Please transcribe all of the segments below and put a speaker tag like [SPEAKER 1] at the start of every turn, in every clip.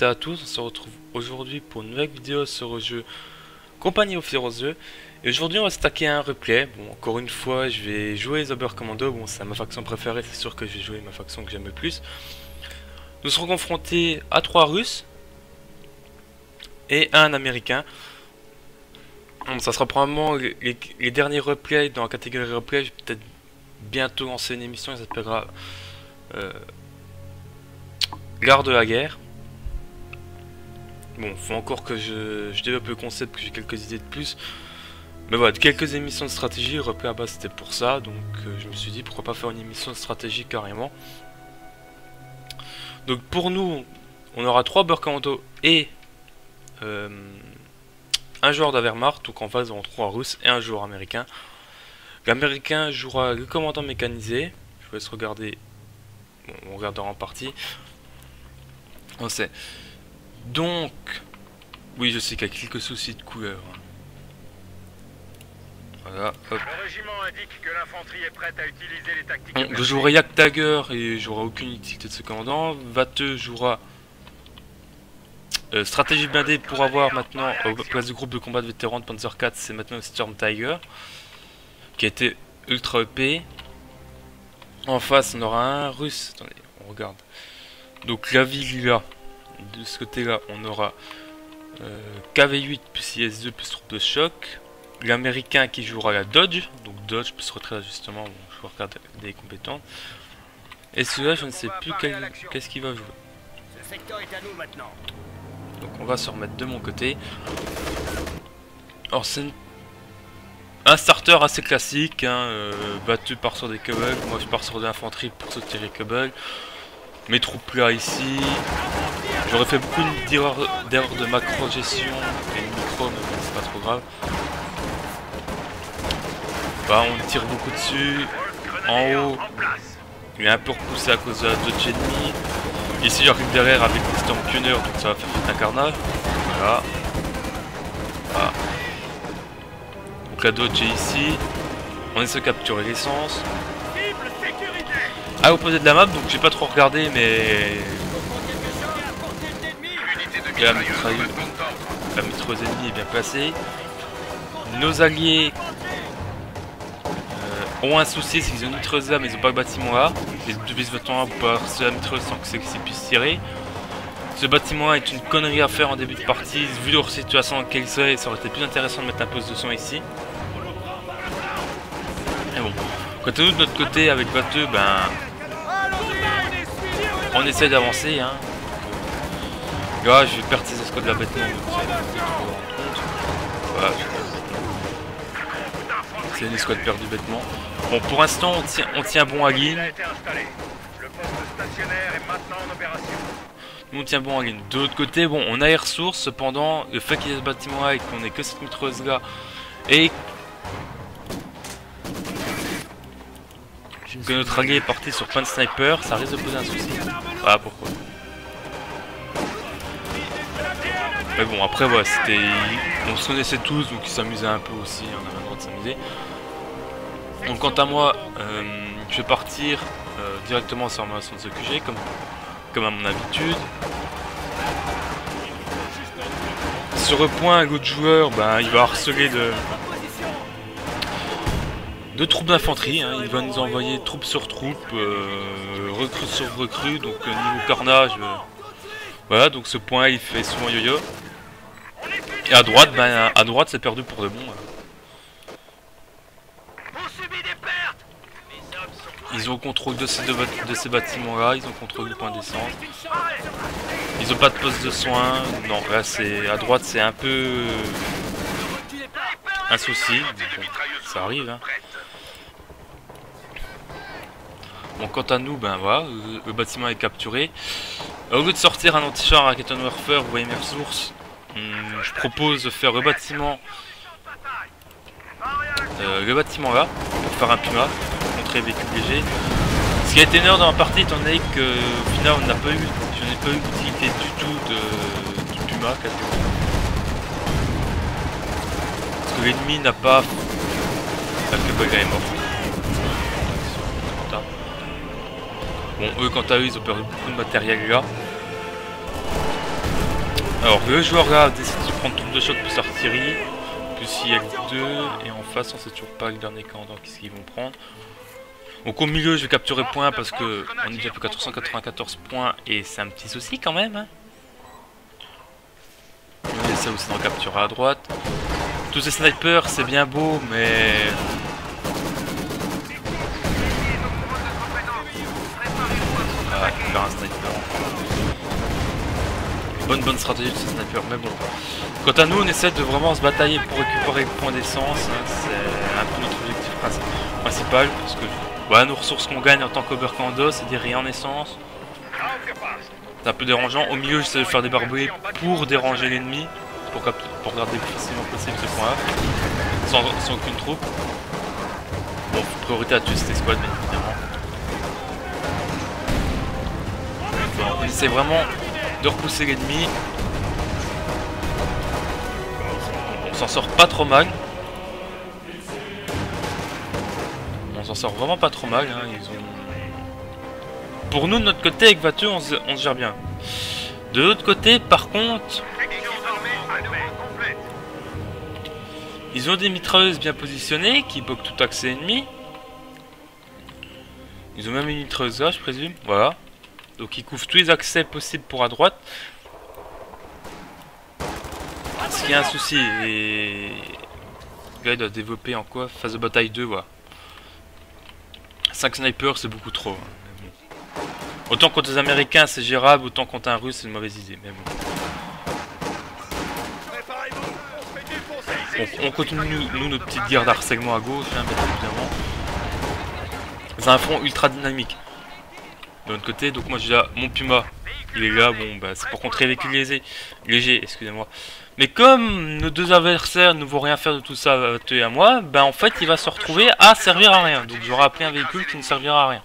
[SPEAKER 1] toutes et à tous, on se retrouve aujourd'hui pour une nouvelle vidéo sur le jeu Company of Heroes 2. Et aujourd'hui on va se taquer un replay. Bon, encore une fois je vais jouer les Uber Commando, bon c'est ma faction préférée, c'est sûr que je vais jouer ma faction que j'aime le plus. Nous serons confrontés à 3 Russes et à un Américain. Bon, ça sera probablement les derniers replays dans la catégorie replay. Je vais peut-être bientôt lancer une émission, ça s'appellera L'art de la guerre. Bon, faut encore que je développe le concept, que j'ai quelques idées de plus. Mais voilà, quelques émissions de stratégie, replay à base c'était pour ça, donc je me suis dit pourquoi pas faire une émission de stratégie carrément. Donc pour nous, on aura 3 Uber Commando et un joueur d'Avermart, donc en face on aura 3 Russes et un joueur américain. L'américain jouera le commandant mécanisé, je vous laisse regarder, bon, on regardera en partie. On sait. Donc, oui, je sais qu'il y a quelques soucis de couleur. Voilà, hop.
[SPEAKER 2] Le régiment indique que l'infanterie est prête à utiliser les tactiques.
[SPEAKER 1] Bon, je jouerai Yak Tiger et j'aurai aucune utilité de ce commandant. Vateux jouera stratégie blindée pour avoir maintenant, au place du groupe de combat de vétérans de Panzer 4, c'est maintenant le Storm Tiger, qui a été ultra EP. En face, on aura un russe. Attendez, on regarde. Donc la ville là, de ce côté là, on aura KV8 plus IS2 plus troupe de choc. L'américain qui jouera la Dodge, donc Dodge plus retrait d'ajustement, bon, je regarde des compétences. Et celui-là, je ne sais plus qu'est-ce qu'il va jouer.
[SPEAKER 2] Ce secteur est à nous maintenant.
[SPEAKER 1] Donc on va se remettre de mon côté. Alors c'est un starter assez classique, hein, battu par sur des Cobbles, moi je pars sur de l'infanterie pour soutirer Cobbles. Mes troupes là ici, j'aurais fait beaucoup d'erreurs de macro gestion et de micro, mais bon, c'est pas trop grave. Bah, on tire beaucoup dessus. En haut, il est un peu repoussé à cause de la dodge ennemie. Ici, j'arrive derrière avec les Storm Tuner, donc ça va faire un carnage. Voilà. Voilà. Donc la dodge est ici. On essaie de capturer l'essence. À l'opposé de la map, donc j'ai pas trop regardé, mais la mitrailleuse ennemie est bien placée. Nos alliés ont un souci, c'est qu'ils ont une mitrailleuse là, mais ils ont pas le bâtiment là. Les deux bâtiments là pour pouvoir se la mitrailleuse sans que celle-ci puisse tirer. Ce bâtiment là est une connerie à faire en début de partie, vu leur situation dans laquelle ils ça aurait été plus intéressant de mettre un poste de son ici. Et bon, quant à nous de notre côté avec Vateux, ben on essaie d'avancer, hein. Là, je vais perdre ces escouades là bêtement. Voilà. C'est une escouade perdue bêtement. Bon, pour l'instant, on tient bon à ligne. Nous, on tient bon à ligne. De l'autre côté, bon, on a les ressources. Cependant, le fait qu'il y ait ce bâtiment là et qu'on ait que cette mitrailleuse là et que notre allié est parti sur plein de snipers, ça risque de poser un souci. Voilà pourquoi. Mais bon, après, voilà, c'était. On se connaissait tous, donc ils s'amusaient un peu aussi, on avait le droit de s'amuser. Donc, quant à moi, je vais partir directement sur ma sonde de QG, comme à mon habitude. Sur le point, l'autre joueur, ben, il va harceler de troupes d'infanterie, hein. Il va nous envoyer troupe sur troupe, recrue sur recrue, donc niveau carnage, voilà, donc ce point il fait souvent yo-yo. Et à droite, ben à droite c'est perdu pour de bon. Ils ont contrôle de ces bâtiments là, ils ont contrôle du point d'essence. Ils ont pas de poste de soins, non là c'est à droite c'est un peu un souci, bon, ça arrive, hein. Bon, quant à nous, ben voilà, le bâtiment est capturé. Au lieu de sortir un anti-char à Keton Warfare, vous voyez mes ressources, je propose de faire le bâtiment là, pour faire un Puma, contrer les véhicules légers. Ce qui a été une erreur dans la partie, étant donné que au final je n'ai pas eu d'utilité du tout du Puma quasiment. Parce que l'ennemi n'a pas... Le gars est mort. Bon, eux, quant à eux, ils ont perdu beaucoup de matériel là. Alors le joueur là décide de prendre tout de shot plus artillerie, plus il y a que 2, et en face on sait toujours pas le dernier camp, donc qu'est-ce qu'ils vont prendre. Donc au milieu je vais capturer point parce que on est déjà plus 494 points et c'est un petit souci quand même. Hein. On essaie aussi d'en capturer à droite. Tous ces snipers c'est bien beau mais... Ah, faire un sniper. Bonne stratégie de ce sniper, mais bon. Quant à nous, on essaie de vraiment se batailler pour récupérer le point d'essence. Hein. C'est un peu notre objectif principal. Parce que voilà, nos ressources qu'on gagne en tant qu'Oberkommando, c'est des rayons en essence. C'est un peu dérangeant. Au milieu, j'essaie de faire des barbelés pour déranger l'ennemi. Pour garder le plus facilement possible ce point-là. Sans aucune troupe. Bon, priorité à tuer cette escouade, bien évidemment. Bon, on essaie vraiment de repousser l'ennemi. On s'en sort pas trop mal. On s'en sort vraiment pas trop mal. Hein. Ils ont... Pour nous, de notre côté, avec Vateux, on se gère bien. De l'autre côté, par contre, ils ont des mitrailleuses bien positionnées qui bloquent tout accès ennemi. Ils ont même une mitrailleuse là, je présume. Voilà. Donc ils couvrent tous les accès possibles pour à droite. S'il y a un souci, et le gars il doit développer en quoi? Phase de bataille 2, voilà. 5 snipers c'est beaucoup trop. Hein. Bon. Autant contre les Américains c'est gérable, autant contre un Russe c'est une mauvaise idée. Mais bon. On continue nous notre petite guerre d'harcèlement à gauche, hein, bien évidemment. C'est un front ultra dynamique. De l'autre côté, donc moi j'ai là mon Puma, il est là, bon bah c'est pour contrer les véhicules légers, excusez-moi. Mais comme nos deux adversaires ne vont rien faire de tout ça à toi et à moi, bah en fait il va se retrouver à servir à rien. Donc j'aurai appelé un véhicule qui ne servira à rien.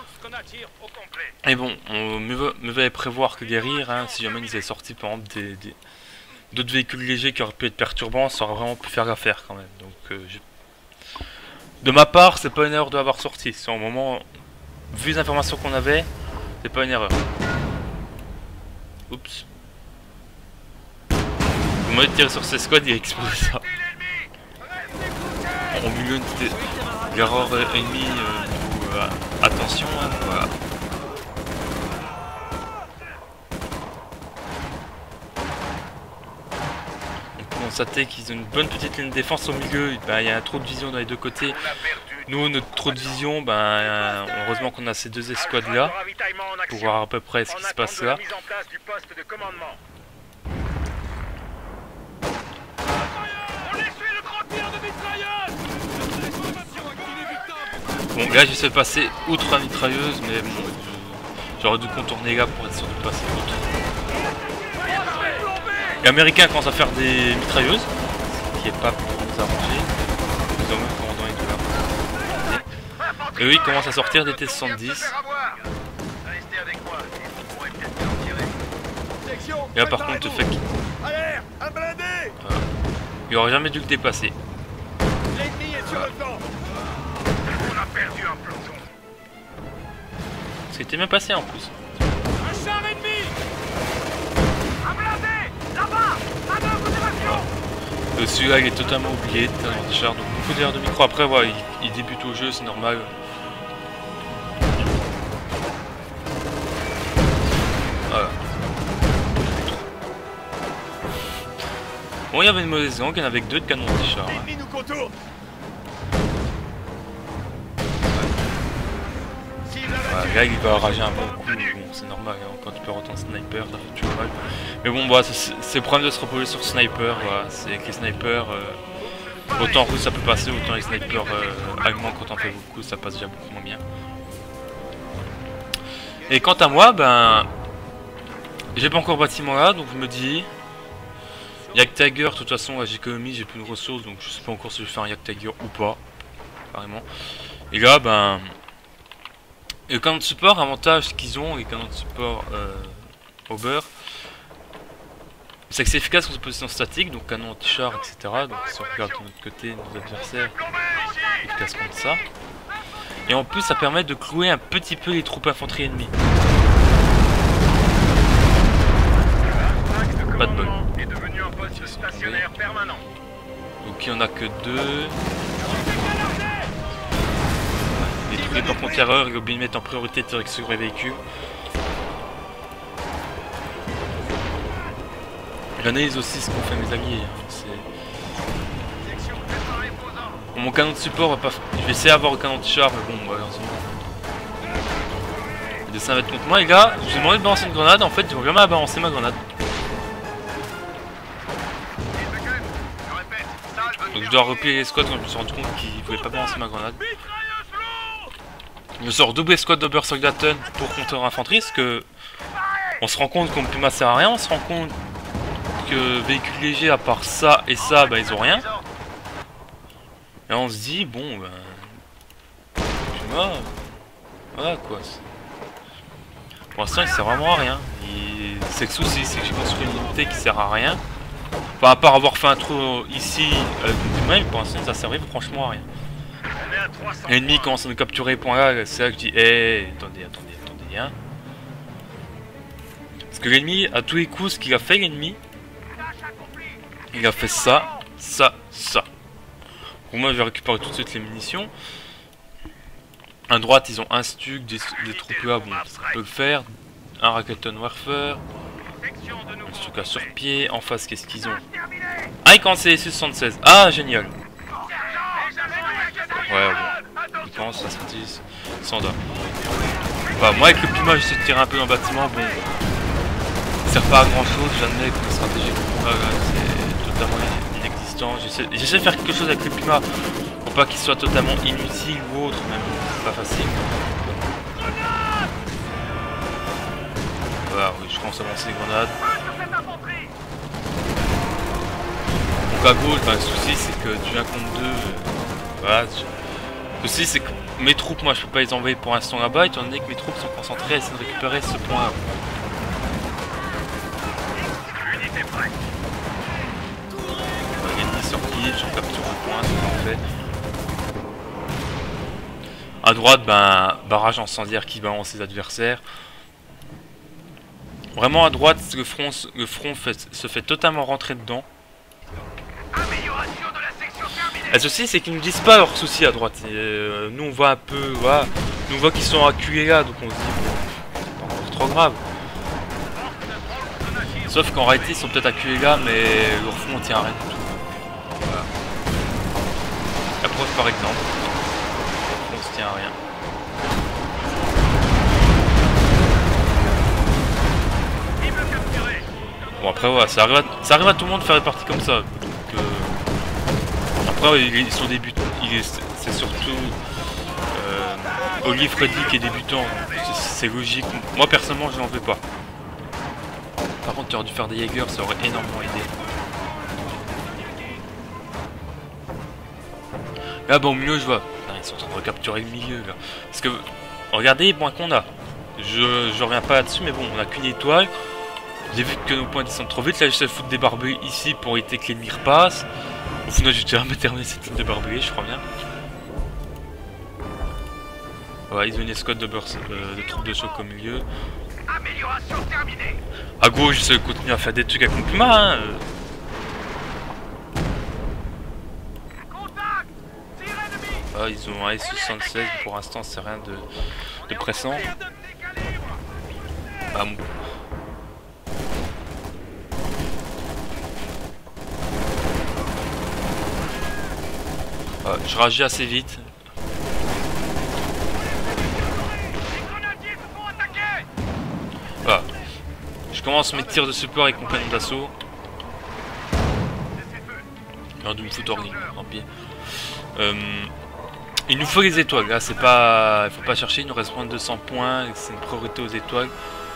[SPEAKER 1] Et bon, mieux vaut prévoir que guérir, hein, si jamais ils avaient sorti par exemple d'autres véhicules légers qui auraient pu être perturbants, ça aurait vraiment pu faire l'affaire quand même. Donc de ma part, c'est pas une erreur de l'avoir sorti, c'est au moment... Vu les informations qu'on avait, c'est pas une erreur. Oups. Le moyen de tirer sur ces squads, il a explosé ça. Au milieu de l'erreur ennemie, attention, hein, voilà. On peut constater qu'ils ont une bonne petite ligne de défense au milieu, il y a trop de vision dans les deux côtés. Nous, notre trop de vision, heureusement qu'on a ces deux escouades là pour voir à peu près ce qui se passe là. Bon, là j'essaie de passer outre la mitrailleuse, mais bon, j'aurais dû contourner là pour être sûr de passer outre. Les Américains commencent à faire des mitrailleuses, ce qui n'est pas pour nous arranger. Ils ont même commandant et tout là. Et eux ils commencent à sortir des T-70. Et là par contre le fait qu'il... Il aurait jamais dû le dépasser. C'était bien passé en plus. Celui-là il est totalement oublié, donc beaucoup d'erreurs de micro. Après voilà, il débute au jeu, c'est normal. Voilà. Bon, il y avait une mauvaise langue, il y en avait que 2 de canons anti-char. Hein. Voilà, là il va rager un bon coup, bon, c'est normal, hein. Quand tu perds autant de sniper, ça fait toujours mal. Mais bon, bah, c'est le problème de se reposer sur sniper, voilà. C'est que les snipers, autant russe ça peut passer, autant les snipers allemands quand on fait beaucoup, ça passe déjà beaucoup moins bien. Et quant à moi, j'ai pas encore bâtiment là, donc je me dis... Yak Tiger, de toute façon, j'ai économisé, j'ai plus de ressources, donc je sais pas encore si je vais faire un Yak Tiger ou pas, carrément. Et là, les canons de support, avantage qu'ils ont, les canons de support Ober, c'est que c'est efficace en position statique, donc canon anti-char, etc. Donc si on regarde de notre côté, nos adversaires, efficace contre ça. Et en plus, ça permet de clouer un petit peu les troupes infanterie ennemies. Pas de bol.
[SPEAKER 2] est devenu un poste stationnaire permanent.
[SPEAKER 1] Donc il n'y en a que 2. Détruire par contre erreur, Goblin met en priorité direction sur les véhicules. J'analyse aussi ce qu'ont fait mes alliés. Bon, mon canon de support va pas. Je vais essayer d'avoir le canon de char, mais bon, ouais, en ce moment. Les dessins va être contre moi, les gars. Je vais demander de balancer une grenade. En fait, ils vont jamais à balancer ma grenade. Donc je dois replier les squads quand je me suis rendu compte qu'ils voulaient pas balancer ma grenade. Je sors double squad d'Obersoldaten pour contrer l'infanterie, parce que on se rend compte qu'on peut masser à rien, on se rend compte que véhicules légers à part ça et ça, bah ils ont rien. Et on se dit bon ben tu vois, voilà quoi. Pour l'instant il sert vraiment à rien. C'est le souci, c'est que j'ai construit une unité qui sert à rien. Enfin, à part avoir fait un trou ici avec une même, pour l'instant ça servait franchement à rien. L'ennemi commence à nous capturer les points là, c'est là que je dis hé, attendez, hein. Parce que l'ennemi, à tous les coups, ce qu'il a fait l'ennemi, il a fait ça. Pour moi je vais récupérer tout de suite les munitions. À droite ils ont un Stug, des troupes là, bon ça peut le faire. Un Racketon Warfare. Un Stug à sur pied. En face qu'est-ce qu'ils ont? Ah ils commencent les 76. Ah génial. Ouais bon. Ils commencent à sortir Sanda. Bah moi avec le Puma j'essaie de tirer un peu dans le bâtiment, bon. Ça sert pas à grand chose, j'admets que la stratégie du Puma c'est totalement inexistant. J'essaie de faire quelque chose avec le Puma pour pas qu'il soit totalement inutile ou autre, même c'est pas facile. Voilà, oui, je commence à lancer les grenades. Donc à gauche, bah, le souci c'est que du 1 contre 2, voilà. Le souci c'est que mes troupes, moi je peux pas les envoyer pour l'instant là-bas, étant donné que mes troupes sont concentrées à essayer de récupérer ce point-là. L'ennemi sur pied, j'en capture un point, c'est parfait. À droite, ben, barrage incendiaire qui balance ses adversaires. Vraiment à droite, le front se fait totalement rentrer dedans. Et ceci, c'est qu'ils nous disent pas leurs soucis à droite. Nous on voit un peu, voilà, nous on voit qu'ils sont acculés là, donc on se dit bon, c'est pas encore trop grave. Sauf qu'en réalité ils sont peut-être acculés là, mais leur front on tient à rien du tout. Voilà. La preuve par exemple, on se tient à rien. Bon après voilà, ça arrive à tout le monde de faire des parties comme ça. Donc, après ils sont débutants, c'est surtout Olive Freddy qui est débutant, c'est logique. Moi personnellement je n'en veux pas. Par contre tu aurais dû faire des Jaeger, ça aurait énormément aidé. Là bon au milieu je vois, ils sont en train de recapturer le milieu là. Parce que regardez les points qu'on a. Je reviens pas là-dessus mais bon on a qu'une étoile. J'ai vu que nos points descendent trop vite, là j'essaie de foutre des barbelés ici pour éviter que l'ennemi repasse. Au final j'ai déjà terminé cette ligne de barbelés, je crois bien. Voilà, ils ont une escouade de troupes de choc au milieu. À gauche j'essaie de continuer à faire des trucs avec mon Puma hein. Ah, ils ont un S76, pour l'instant c'est rien de pressant. Ah, bon. Je réagis assez vite. Voilà. Je commence mes tirs de support avec mon canon d'assaut. J'ai dû me foutre hors ligne, tant pis. Il nous faut les étoiles, là c'est pas. Il faut pas chercher, il nous reste moins de 200 points, c'est une priorité aux étoiles.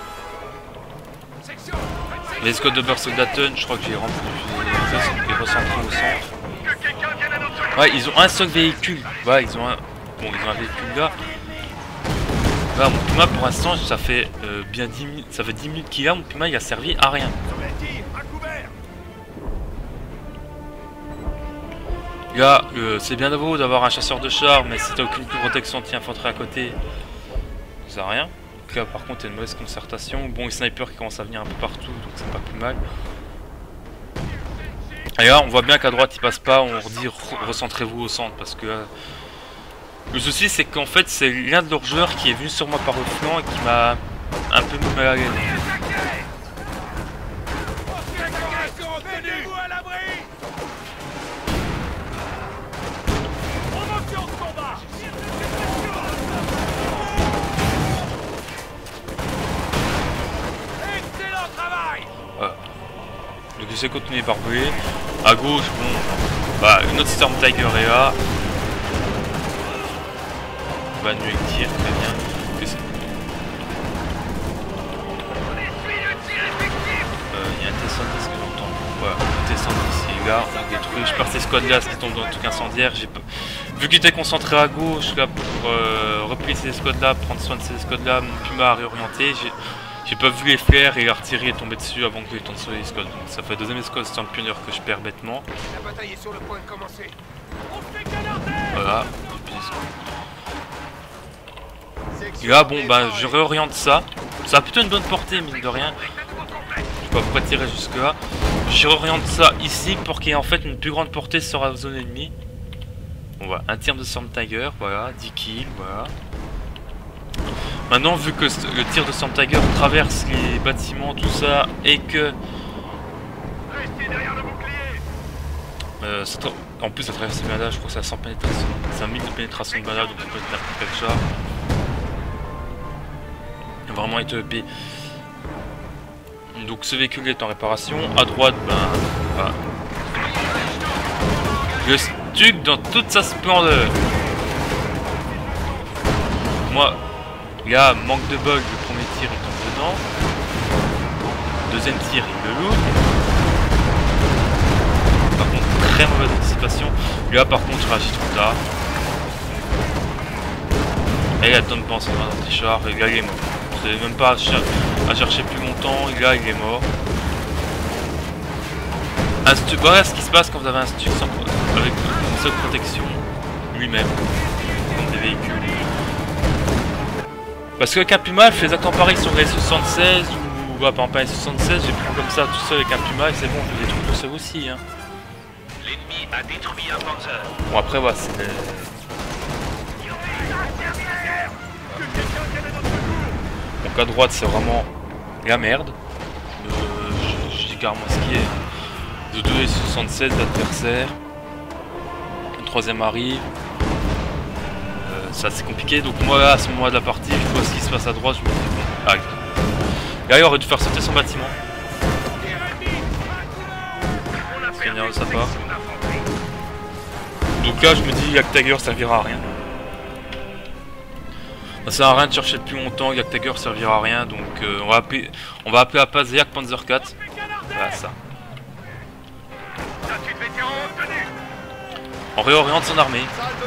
[SPEAKER 1] Les squads d'Obersoldaten, je crois que j'ai rempli, j'ai recentré au centre. Ouais, ils ont un seul véhicule. Ouais, ils ont un. Bon, ils ont un véhicule là. Là, mon Puma pour l'instant, ça fait bien 10 minutes. Ça fait 10 minutes qu'il a. Mon Puma il a servi à rien. Là, c'est bien beau d'avoir un chasseur de char, mais si t'as aucune protection anti-infanterie à côté, ça sert à rien. Donc là, par contre, il y a une mauvaise concertation. Bon, les snipers qui commencent à venir un peu partout, donc c'est pas plus mal. Et là on voit bien qu'à droite il passe pas, on redit recentrez-vous au centre parce que le souci c'est qu'en fait c'est l'un de leurs joueurs qui est venu sur moi par le flanc et qui m'a un peu mal à l'aise. Voilà. Donc j'essaie de continuer barbelé. À gauche, bon, bah une autre Storm Tiger est là. Bah nu avec tir, très bien. Il y a un T-110 que j'entends. Voilà, un T-110 est là, on détruit. Je perds ces squads là, ce qui tombe dans le truc incendiaire. Vu qu'il était concentré à gauche là pour replier ces squads là, prendre soin de ces squads là, mon Puma a réorienté. J'ai pas vu les flares et l'artillerie est tombée dessus avant que je tombe sur les squads. Donc ça fait deuxième squad Storm Pioneer que je perds bêtement.
[SPEAKER 2] La bataille est sur le point de commencer.
[SPEAKER 1] Voilà. Et là bon bah je réoriente ça. Ça a plutôt une bonne portée mine de rien. Je peux pas tirer jusque là. Je réoriente ça ici pour qu'il y ait en fait une plus grande portée sur la zone ennemie. On voit un tir de Storm Tiger, voilà, 10 kills, voilà. Maintenant vu que le tir de Storm Tiger traverse les bâtiments, tout ça, et que... en plus ça traverse les balades, je crois que c'est à 100 pénétration. C'est un 1000 de pénétration de balade, donc on peut être n'importe quel char. Il a vraiment été EP. Donc ce véhicule est en réparation. À droite, ben... Voilà. Le Stug dans toute sa splendeur. Moi, là, manque de bug, le premier tir il tombe dedans. Deuxième tir il le loupe. Par contre, très mauvaise anticipation. Là par contre je réagis trop tard. Et là Tom pense dans un petit char et là il est mort. Je n'avais même pas à chercher plus longtemps, et là il est mort. Un Stug, voilà ce qui se passe quand vous avez un Stug avec une seule protection lui-même, comme des véhicules. Parce que qu'un Puma fait exactement pareil sur les 76 ou bah, par exemple un 76, j'ai pris comme ça tout seul avec un Puma et c'est bon, je le détruis tout seul aussi. Hein.
[SPEAKER 2] L'ennemi a détruit un Panzer.
[SPEAKER 1] Bon après voilà, c'est... Donc à droite c'est vraiment la merde. Je dis carrément ce qui est. De 2 et 76 d'adversaires. Le troisième arrive. C'est assez compliqué. Donc moi là à ce moment de la partie, je vois ce qui se passe à droite, je me dis bon, arrête. Là il aurait dû faire sauter son bâtiment. C'est bien de sa part. Donc là je me dis Yak Tiger servira à rien. Ça sert à rien de chercher plus longtemps, Yak Tiger servira à rien, donc on va appeler à passe Yak Panzer 4. Voilà ça. On réoriente son armée.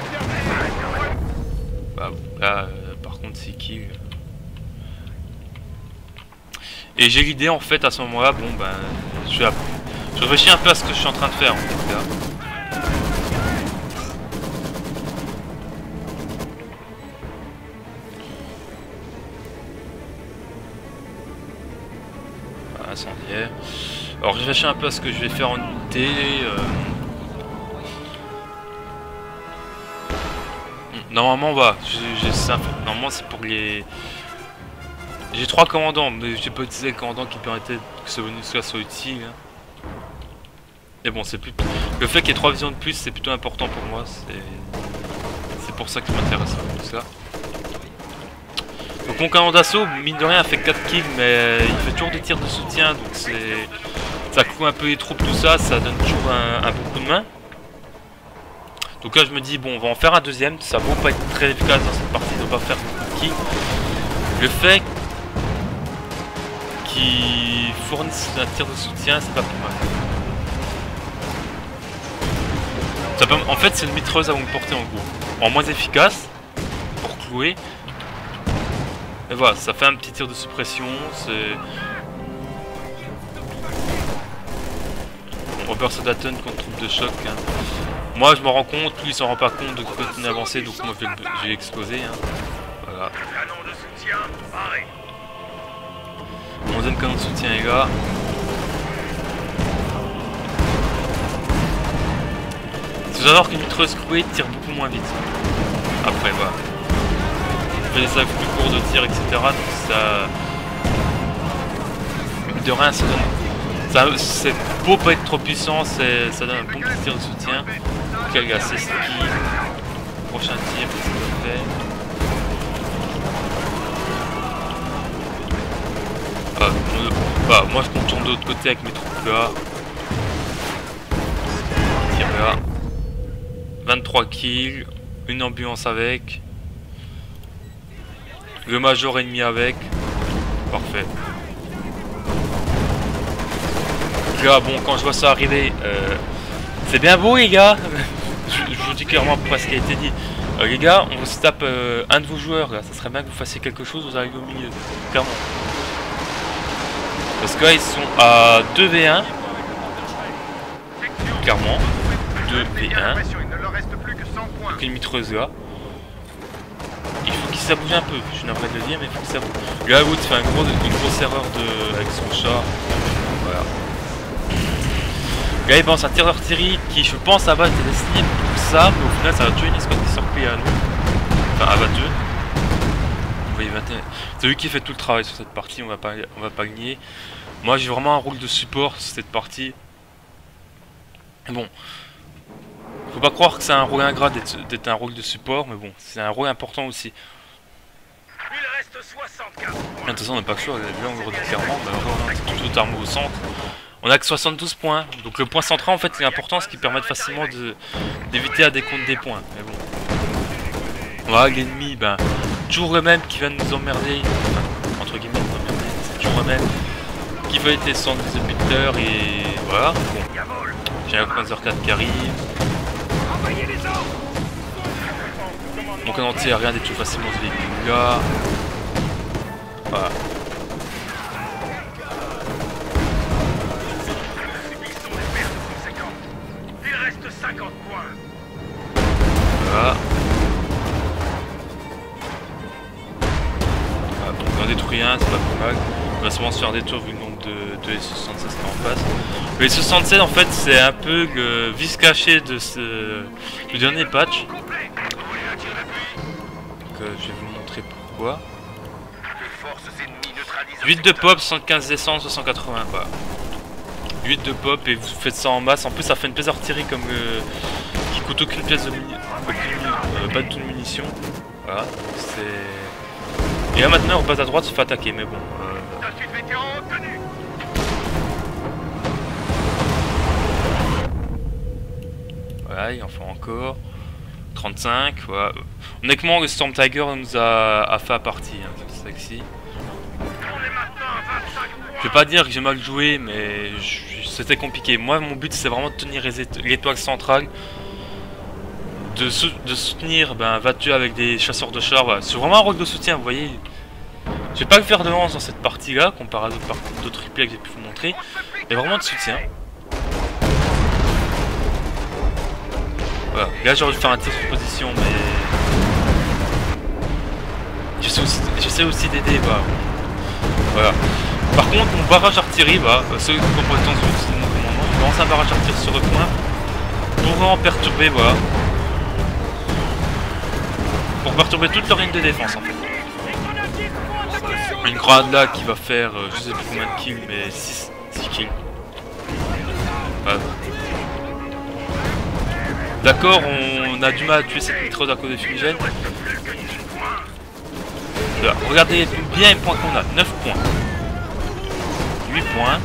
[SPEAKER 1] Bah, là par contre c'est qui Et j'ai l'idée en fait à ce moment là, bon ben je réfléchis un peu à ce que je suis en train de faire en fait là. Incendiaire. Alors je réfléchis un peu à ce que je vais faire en unité. Normalement bah, normalement c'est pour les... J'ai 3 commandants, mais j'ai pas utilisé le commandant qui permettait que ce bonus là soit utile. Hein. Et bon c'est plus... Le fait qu'il y ait 3 visions de plus c'est plutôt important pour moi. C'est pour ça que ça m'intéresse tout ça. Donc mon canon d'assaut, mine de rien, a fait 4 kills, mais il fait toujours des tirs de soutien, donc ça cloue un peu les troupes, tout ça, ça donne toujours un bon coup de main. Donc là je me dis, bon on va en faire un deuxième, ça vaut pas être très efficace dans cette partie de pas faire beaucoup de kills. Le fait qu'ils fournissent un tir de soutien, c'est pas plus mal. Ça peut, en fait c'est une mitrailleuse à longue portée en gros, en moins efficace, pour clouer. Et voilà, ça fait un petit tir de suppression, c'est... Bon, Robert Sodaton contre troupe de choc. Hein. Moi je m'en rends compte, lui il s'en rend pas compte de continuer à avancer, donc moi je vais exploser. Hein. Voilà. Mon deuxième canon de soutien est là. Faut savoir qu'une mitrailleuse crouée tire beaucoup moins vite. Après, voilà. On fait des sacs plus courts de tir, etc. Donc ça... De rien, ça donne... C'est beau pas être trop puissant, ça donne un bon petit tir de soutien. Ok les gars, c'est ce qui... Prochain tir, qu'est-ce qu'il fait? Moi je contourne de l'autre côté avec mes troupes là. Tire là. 23 kills, une ambulance avec. Le major ennemi avec. Parfait. Là, bon, quand je vois ça arriver, c'est bien beau les gars. je vous dis clairement pas ce qui a été dit. Les gars, on se tape un de vos joueurs là. Ça serait bien que vous fassiez quelque chose, vous arrivez au milieu. Clairement. Parce que là ils sont à 2v1. Clairement. 2v1. Donc une mitreuse là. Il faut qu'il s'abouge un peu. Je suis navré de le dire, mais il faut qu'il s'abouge. Là Wood fait une grosse erreur avec son chat. Voilà. Là il pense un tir d'artillerie qui je pense à base était destiné pour ça, mais au final ça va tuer une escouade qui sort à nous. Enfin à 22. Vous voyez 21. C'est lui qui fait tout le travail sur cette partie, on va pas le nier. Moi j'ai vraiment un rôle de support sur cette partie. Bon. Faut pas croire que c'est un rôle ingrat d'être un rôle de support, mais bon, c'est un rôle important aussi.
[SPEAKER 2] Il reste 64.
[SPEAKER 1] De toute façon on n'a pas le choix, là on le redit clairement, mais on a tout armé au centre. On a que 72 points, donc le point central en fait c'est important, ce qui permet facilement d'éviter à décompte des points. Mais bon. Voilà, l'ennemi, ben, toujours le même qui vient de nous emmerder, enfin, entre guillemets, nous emmerder, c'est toujours le même, qui veut être descendre des hôpiteurs et voilà. Bon. J'ai un Panzer 4 qui arrive. Donc en entier, rien détruit facilement ce véhicule là. Voilà.
[SPEAKER 2] Il reste 50 points.
[SPEAKER 1] Voilà. Donc on détruit un, c'est pas plus mal. On va sûrement se faire des tours vu le nombre de S76 qui est en face. Le S76 en fait c'est un peu le vice caché de du dernier patch. Donc je vais vous montrer pourquoi. 8 de pop, 115 d'essence, 280 quoi. 8 de pop et vous faites ça en masse. En plus ça fait une pièce d'artillerie comme qui coûte aucune pièce de pas de tout de munitions. Voilà, c'est... Et là maintenant on repasse à droite, se fait attaquer, mais bon. Voilà, il en faut encore. 35, voilà. Honnêtement le Storm Tiger nous a fait à partie, hein, c'est sexy. Je vais pas dire que j'ai mal joué, mais c'était compliqué. Moi mon but c'est vraiment de tenir l'étoile centrale. De soutenir Vatu avec des chasseurs de chars, voilà. C'est vraiment un rôle de soutien, vous voyez. Je vais pas le faire de lance dans cette partie là, comparé à d'autres replays que j'ai pu vous montrer. Mais vraiment de soutien. Voilà. Là j'aurais dû faire un tir sur position, mais... J'essaie aussi d'aider, voilà. Par contre mon barrage artillerie, ceux qui comprennent dans c'est mon commandement, je lance un barrage artillerie sur le coin. Pour vraiment perturber, voilà. Pour perturber toute leur ligne de défense en fait. Une grenade là qui va faire je sais plus combien de kills, mais 6 kills. Voilà. D'accord, on a du mal à tuer cette mitrailleuse à cause des fumigènes. Voilà. Regardez bien les points qu'on a, 9 points. 8 points.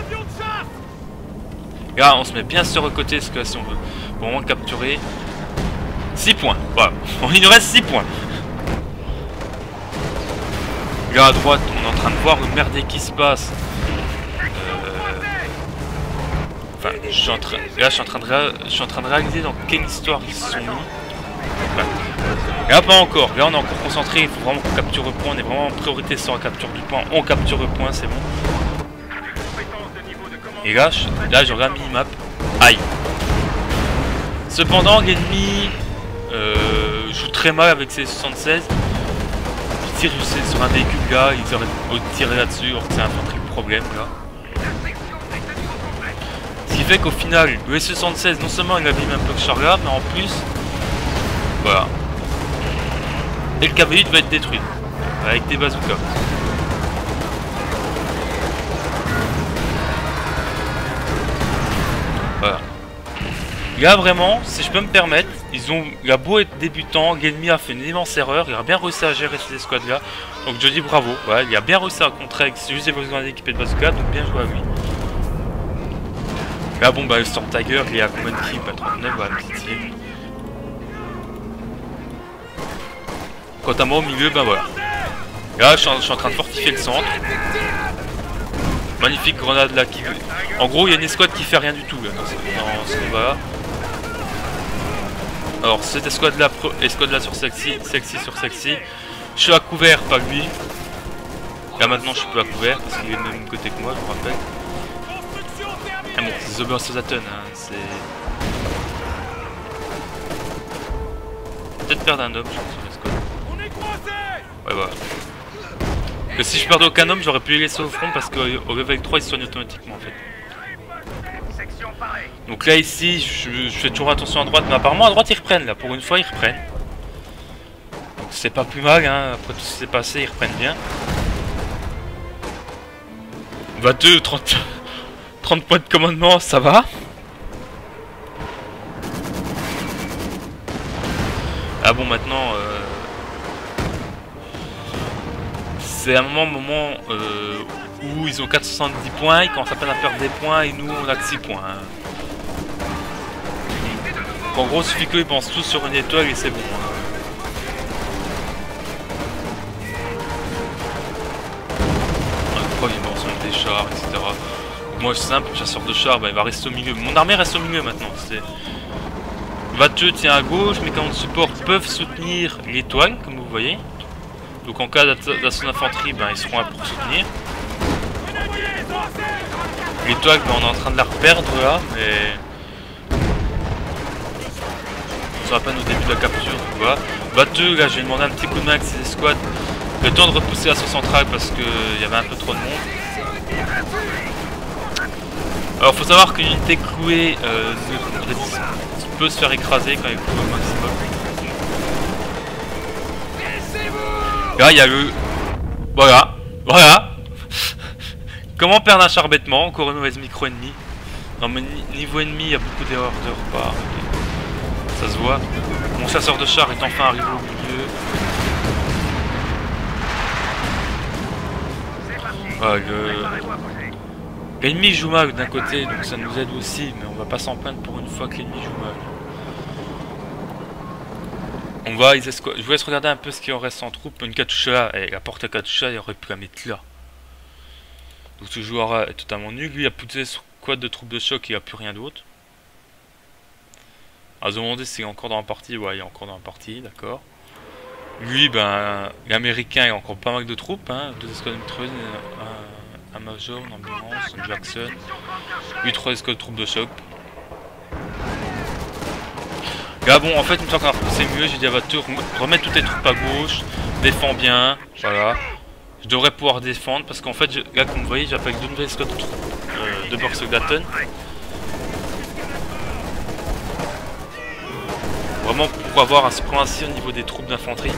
[SPEAKER 1] Là on se met bien sur le côté parce que là, si on veut vraiment capturer. 6 points, voilà, il nous reste 6 points. Là à droite, on est en train de voir le merdier qui se passe. Enfin, je suis en train de réaliser dans quelle histoire ils se sont mis. Enfin, là pas encore, là on est encore concentré, il faut vraiment qu'on capture le point, on est vraiment en priorité sur la capture du point, on capture le point, c'est bon. Et là je regarde minimap, aïe. Cependant l'ennemi joue très mal avec ses 76. Il tire sur un véhicule là, ils auraient tiré là-dessus, alors que c'est un vrai problème là. Ce qui fait qu'au final, le S-76, non seulement il abîme un peu le char là, mais en plus, voilà. Et le KV-8 va être détruit, avec des bazookas. Voilà. Là vraiment, si je peux me permettre, il a beau être débutant, l'ennemi a fait une immense erreur, il a bien réussi à gérer ces escouades là. Donc je dis bravo, voilà, il a bien réussi à contrer avec juste des besoins équipés de bazooka, donc bien joué à lui. Là bon bah le Storm Tiger il est à combien de kills? 39, voilà, petite team. Quant à moi au milieu, ben voilà. Là je suis en train de fortifier le centre. Magnifique grenade là qui... En gros il y a une escouade qui fait rien du tout là, dans ce combat là. Alors cette escouade là sur sexy sur sexy. Je suis à couvert, pas lui. Là maintenant je suis plus à couvert parce qu'il est du même côté que moi, je vous rappelle. Ah bon, c'est The Burst Zaton, hein, c'est... Peut-être perdre un homme, je pense, sur l'escouade. Ouais, voilà. Que si je perdais aucun homme, j'aurais pu les laisser au front parce qu'au level 3, ils se soignent automatiquement en fait. Donc là, ici, je fais toujours attention à droite, mais apparemment à droite, ils reprennent là. Pour une fois, ils reprennent. Donc c'est pas plus mal, hein. Après tout ce qui s'est passé, ils reprennent bien. 22, 30 points de commandement, ça va. Ah bon, maintenant, c'est un moment où ils ont 470 points, ils commencent à peine à perdre des points et nous on a que 6 points. Hein. En gros, il suffit qu'ils pensent tous sur une étoile et c'est bon. Hein. Pourquoi ils mentionne des chars, etc. Moi c'est simple, chasseur de chars, bah, il va rester au milieu. Mon armée reste au milieu maintenant. Vateux tient à gauche, mes canons de support peuvent soutenir l'étoile, comme vous voyez. Donc en cas d'assaut d'infanterie, ben, ils seront là pour soutenir. L'étoile, ben, on est en train de la reperdre là, mais... Ça va pas au début de la capture, donc voilà. Vateux, là j'ai demandé un petit coup de main avec ces escouades. Le temps de repousser l'assaut central parce qu'il y avait un peu trop de monde. Alors faut savoir qu'une unité clouée peut se faire écraser quand elle est clouée au maximum. Là il y a le... Voilà. Comment perdre un char bêtement? Encore une mauvaise micro ennemie. Non mais niveau ennemi il y a beaucoup d'erreurs de repas. Okay. Ça se voit. Mon chasseur de char est enfin arrivé au milieu. Voilà, l'ennemi joue mal d'un côté, donc ça nous aide aussi, mais on va pas s'en plaindre pour une fois que l'ennemi joue mal. On va, je vous laisse regarder un peu ce qu'il en reste en troupe. Une Katyusha là, et la porte à Katyusha, il aurait pu la mettre là. Donc ce joueur est totalement nul. Lui, il a poussé son squad de troupes de choc, il a plus rien d'autre. À se demander s'il est encore dans la partie, ouais, il est encore dans la partie, d'accord. Lui, ben, l'américain, il a encore pas mal de troupes, hein, 2 escouades mitrailleuses, un major, une ambulance, un Jackson, lui 3 escouades de troupes de choc. Là bon, en fait, une fois qu'on a repoussé mieux, j'ai dit à Vateux, remettre toutes tes troupes à gauche, défends bien, voilà. Je devrais pouvoir défendre parce qu'en fait, là comme vous voyez, j'appelle 2 nouvelles escouades de troupes de Burst Zaton. Vraiment pour avoir un suprématie au niveau des troupes d'infanterie.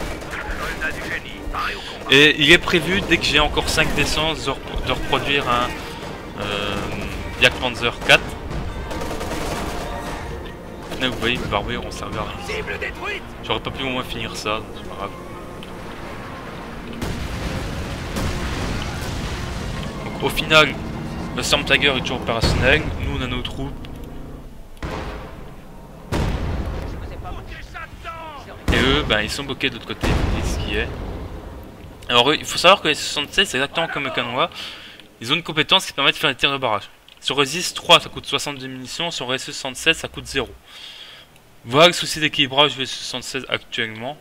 [SPEAKER 1] Et il est prévu, dès que j'ai encore 5 d'essence, de reproduire un Yak Panzer 4. Là vous voyez, le barbare on servait à rien. J'aurais pas pu au moins finir ça, donc c'est pas grave. Donc au final, le Storm Tiger est toujours opérationnel, nous on a nos troupes. Et eux, ben ils sont bloqués de l'autre côté, vous voyez ce qui est. Alors il faut savoir que les 76 c'est exactement comme le canois. Ils ont une compétence qui permet de faire des tirs de barrage. Sur Resist 3 ça coûte 62 munitions, sur Resist 76 ça coûte 0. Voilà le souci d'équilibrage du 76 actuellement.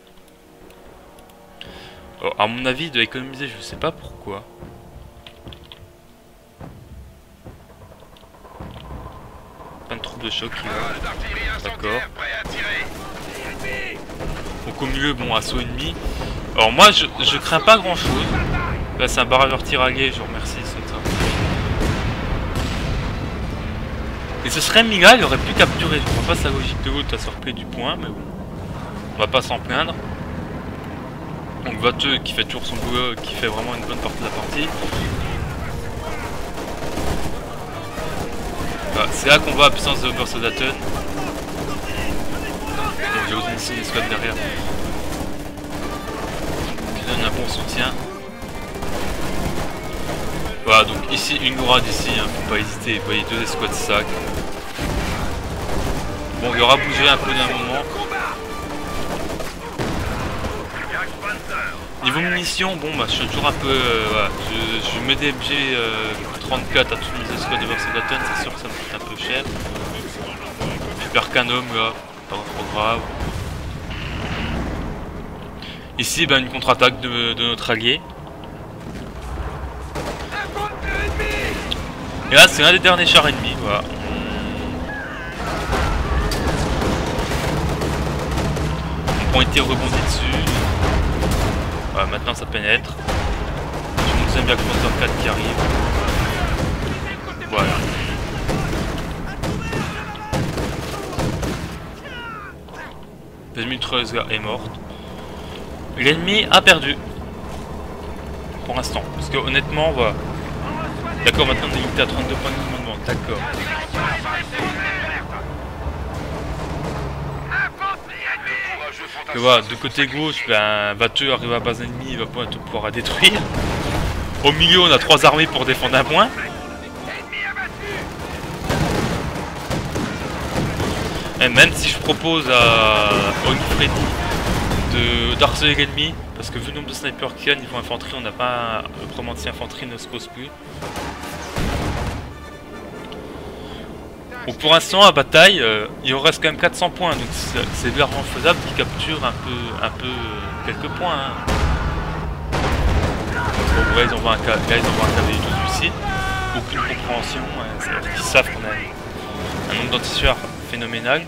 [SPEAKER 1] Alors, à mon avis il doit économiser, je sais pas pourquoi. Plein de troupes de choc qui va. D'accord. Donc au milieu, bon, assaut ennemi. Alors moi je crains pas grand chose. Là c'est un barrageur tiraillé, je vous remercie, c'est ça. Et ce serait Mila, il aurait pu capturer. Je comprends pas sa logique de l'autre à se replier du point, mais bon. On va pas s'en plaindre. Donc Vateux qui fait toujours son boulot, qui fait vraiment une bonne partie de la partie. Voilà, c'est là qu'on voit la puissance de Obersoldaten. Donc j'ai aussi une escouade derrière. Qui donne un bon soutien. Voilà, donc ici une gourade ici, hein, faut pas hésiter. Vous voyez 2 escouades sac. Bon, il y aura bougé un peu d'un moment. Niveau munitions, bon bah je suis toujours un peu... voilà, je mets des MG34 à toutes mes escouades de Versoldaten, c'est sûr que ça me coûte un peu cher. Je perds qu'un homme là, pas trop grave. Ici bah, une contre-attaque de notre allié. Et là c'est un des derniers chars ennemis, voilà. Mon point été rebondit dessus. Voilà, maintenant ça pénètre. J'ai mon deuxième Black Panther 4 qui arrive. Voilà. La mitrailleuse est morte. L'ennemi a perdu. Pour l'instant. Parce que honnêtement, voilà. D'accord, maintenant on est limité à 32 points de commandement. D'accord. Que voilà, de côté gauche, ben, Vateux arrive à la base ennemie, il va pouvoir la détruire. Au milieu, on a 3 armées pour défendre un point. Et même si je propose à Freddy d'harceler l'ennemi, parce que vu le nombre de snipers qu'il y a niveau infanterie, on n'a pas proprement dit infanterie ne se pose plus. Bon, pour l'instant, à bataille, il en reste quand même 400 points, donc c'est largement faisable qu'il capture un peu quelques points. Hein. Bon, là, ils envoient un cavalier tout de suite. Aucune compréhension, hein. C'est-à-dire qu'ils savent qu'on a un nombre d'anti-sueurs phénoménal.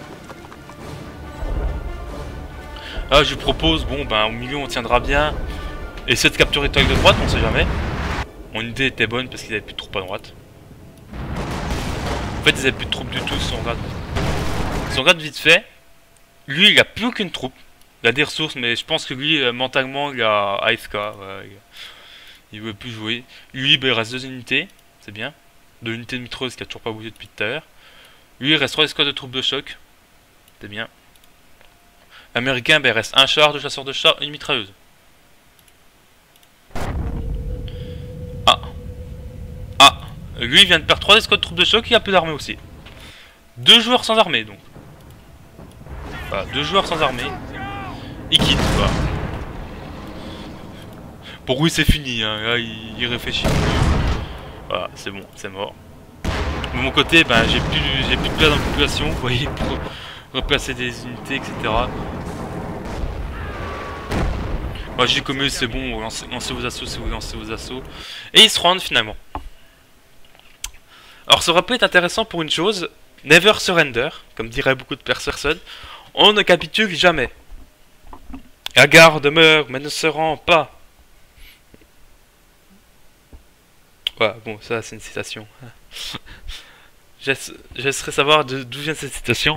[SPEAKER 1] Là, je propose, bon, ben, au milieu, on tiendra bien. Essayer de capturer le de droite, on sait jamais. Mon idée était bonne parce qu'ils avaient plus de troupes à droite. En fait, ils avaient plus de troupes du tout si on regarde. Si on regarde vite fait, lui, il a plus aucune troupe. Il a des ressources, mais je pense que lui, mentalement, il a AFK. Ouais, il veut plus jouer. Lui, ben, il reste 2 unités, c'est bien. 2 unités de mitrailleuse qui a toujours pas bougé depuis tout à l'heure. Lui, il reste 3 escouades de troupes de choc, c'est bien. L'américain, ben, il reste un char, 2 chasseurs de chars, une mitrailleuse. Lui il vient de perdre 3 escouades de troupes de choc, il a peu d'armée aussi. 2 joueurs sans armée donc. Voilà, 2 joueurs sans armée. Il quitte quoi. Pour lui c'est fini, hein. Là il réfléchit. Voilà, c'est bon, c'est mort. De mon côté, ben j'ai plus de place dans la population, vous voyez, pour replacer des unités, etc. Moi j'ai comme eux, c'est bon, lancez vos assauts si vous lancez vos assauts. Et ils se rendent finalement. Alors ce rappel est intéressant pour une chose, never surrender, comme diraient beaucoup de personnes, on ne capitule jamais. La garde meurt, mais ne se rend pas. Voilà, bon, ça c'est une citation. Je laisserai savoir d'où vient cette citation.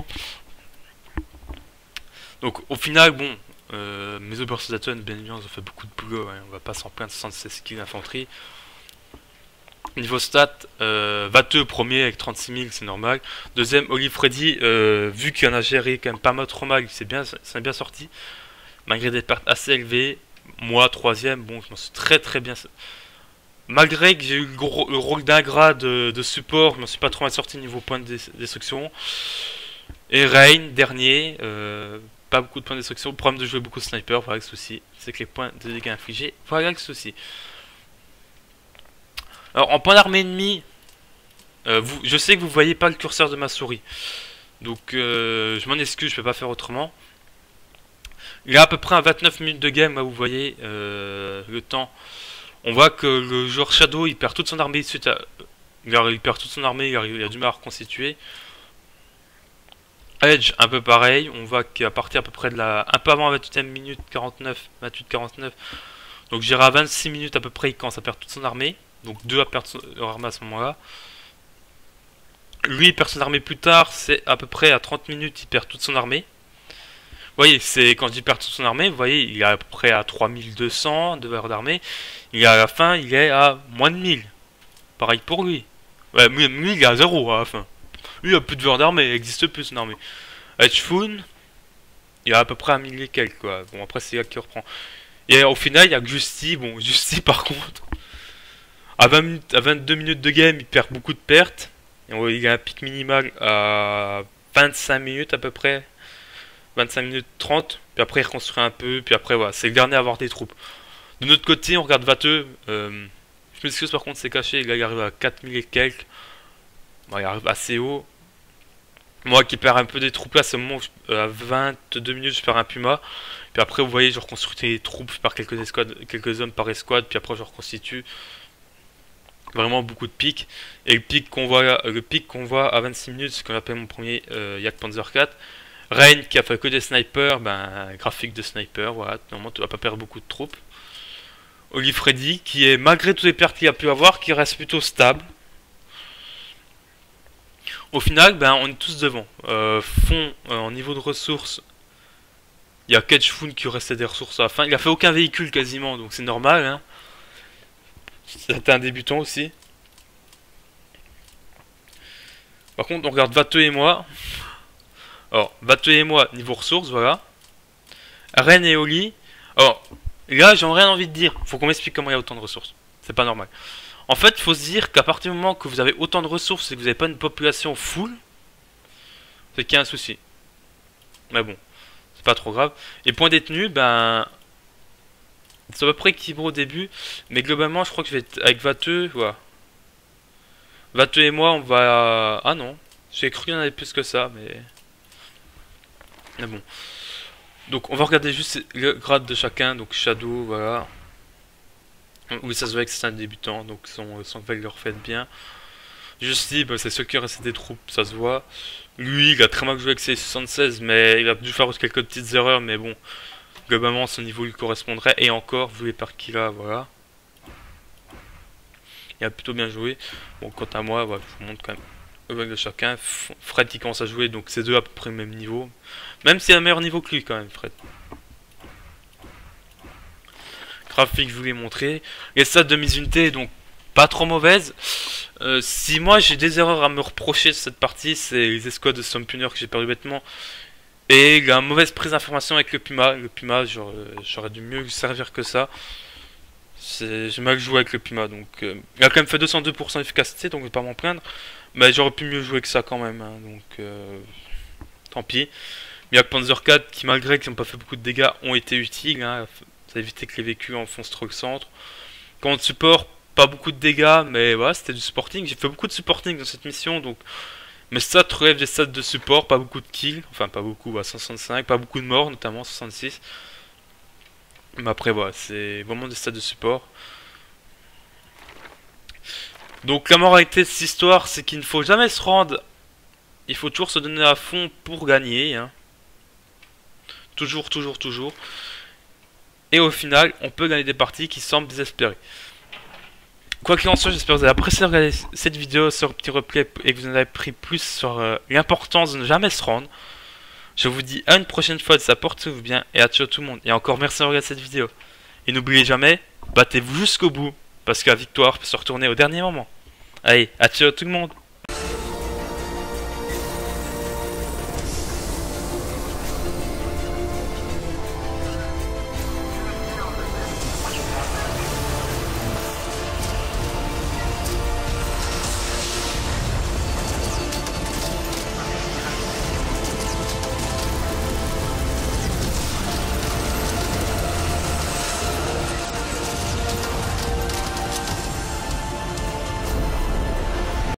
[SPEAKER 1] Donc au final, bon, mes Obersoldaten, bien évidemment, ils ont fait beaucoup de boulot, hein, on va pas s'en plaindre, 76 kills d'infanterie. Niveau stats, Vateux premier avec 36 000, c'est normal. Deuxième, Freddy, vu qu'il en a géré quand même pas mal trop mal, il s'est bien sorti. Malgré des pertes assez élevées. Moi, troisième, bon, je m'en suis très bien. Malgré que j'ai eu le rôle d'un grade de support, je m'en suis pas trop mal sorti niveau points de destruction. Et Rain, dernier, pas beaucoup de points de destruction. Problème de jouer beaucoup de sniper, voilà le souci. C'est que les points de dégâts infligés, voilà le souci. Alors en point d'armée ennemie, je sais que vous voyez pas le curseur de ma souris. Donc je m'en excuse, je peux pas faire autrement. Il y a à peu près à 29 minutes de game, là vous voyez le temps. On voit que le joueur Shadow il perd toute son armée suite à... il perd toute son armée, il a du mal à reconstituer. Edge un peu pareil, on voit qu'à partir à peu près de la... un peu avant la 28e minute 49, 28-49. Donc j'irai à 26 minutes à peu près, il commence à perdre toute son armée. Donc 2 à perdre leur armée à ce moment-là. Lui il perd son armée plus tard, c'est à peu près à 30 minutes, il perd toute son armée. Vous voyez, c'est quand il perd toute son armée, vous voyez, il est à peu près à 3200 de valeur d'armée. Et à la fin, il est à moins de 1000. Pareil pour lui. Ouais, lui il est à 0 à la fin. Lui il a plus de valeur d'armée, il n'existe plus son armée. Hedgefun, il est à peu près à 1000 et quelques quoi. Bon après c'est là qui reprend. Et au final il y a Justy, bon Justy par contre, à 22 minutes de game il perd beaucoup de pertes. Et il a un pic minimal à 25 minutes à peu près. 25 minutes 30, puis après il reconstruit un peu, puis après voilà, c'est le dernier à avoir des troupes. De notre côté, on regarde Vateux, je m'excuse par contre c'est caché, là il arrive à 4000 et quelques, bon, il arrive assez haut. Moi qui perds un peu des troupes là, c'est le moment où à 22 minutes je perds un Puma, puis après vous voyez je reconstruis des troupes, je perds quelques escouades, quelques hommes par escouade, puis après je reconstitue. Vraiment beaucoup de pics, et le pic qu'on voit à 26 minutes, c'est ce qu'on appelle mon premier Jagdpanzer 4. Rain qui a fait que des snipers, ben graphique de sniper, voilà, normalement tu vas pas perdre beaucoup de troupes. Oli Freddy qui est, malgré toutes les pertes qu'il a pu avoir, qui reste plutôt stable. Au final, ben on est tous devant. En niveau de ressources, il y a Ketchfun qui restait des ressources à la fin. Il a fait aucun véhicule quasiment, donc c'est normal. Hein. C'était un débutant aussi. Par contre, on regarde Vateux et moi. Alors, Vateux et moi, niveau ressources, voilà. Ren et Oli. Alors, là, j'ai rien envie de dire. Faut qu'on m'explique comment il y a autant de ressources. C'est pas normal. En fait, il faut se dire qu'à partir du moment que vous avez autant de ressources et que vous n'avez pas une population full, c'est qu'il y a un souci. Mais bon, c'est pas trop grave. Et point détenu, ben... c'est à peu près équilibré au début. Mais globalement, je crois que je vais être avec Vateux. Voilà. Vateux et moi, on va... Ah non. J'ai cru qu'il y en avait plus que ça, mais... Mais bon. Donc on va regarder juste le grade de chacun. Donc Shadow, voilà. Oui, ça se voit que c'est un débutant, donc son valeur fait bien. Justy, bah, c'est ceux qui restent des troupes, ça se voit. Lui, il a très mal joué avec ses 76, mais il a dû faire quelques petites erreurs, mais bon. Globalement, son niveau lui correspondrait. Et encore, vu les parts qu'il a, voilà. Il a plutôt bien joué. Bon, quant à moi, voilà, je vous montre quand même le valeur de chacun. Fred qui commence à jouer, donc c'est deux à peu près le même niveau. Même s'il a un meilleur niveau que lui quand même, Fred. Graphique, je vous l'ai montré. Les stats de mes unités, donc pas trop mauvaises. Si moi j'ai des erreurs à me reprocher de cette partie, c'est les escouades de Stompunner que j'ai perdu bêtement. Et la mauvaise prise d'information avec le Puma. Le Puma, j'aurais dû mieux servir que ça. J'ai mal joué avec le Puma, donc il a quand même fait 202% d'efficacité, donc je vais pas m'en plaindre. Mais j'aurais pu mieux jouer que ça quand même, hein, donc tant pis. Mais il y a Panzer 4 qui, malgré qu'ils n'ont pas fait beaucoup de dégâts, ont été utiles. Hein, ça a évité que les véhicules enfoncent trop le centre. Quand on support, pas beaucoup de dégâts, mais voilà, c'était du supporting. J'ai fait beaucoup de supporting dans cette mission, donc mes stats relèvent des stats de support, pas beaucoup de kills, enfin pas beaucoup, 165, pas beaucoup de morts, notamment 66. Mais après, voilà, c'est vraiment des stats de support. Donc la moralité de cette histoire, c'est qu'il ne faut jamais se rendre. Il faut toujours se donner à fond pour gagner. Hein. Toujours, toujours, toujours. Et au final, on peut gagner des parties qui semblent désespérées. Quoi qu'il en soit, j'espère que vous avez apprécié de regarder cette vidéo sur le petit replay et que vous en avez pris plus sur l'importance de ne jamais se rendre. Je vous dis à une prochaine fois, ça porte-vous bien et à ciao tout le monde. Et encore merci de regarder cette vidéo. Et n'oubliez jamais, battez-vous jusqu'au bout, parce que la victoire peut se retourner au dernier moment. Allez, à ciao tout le monde.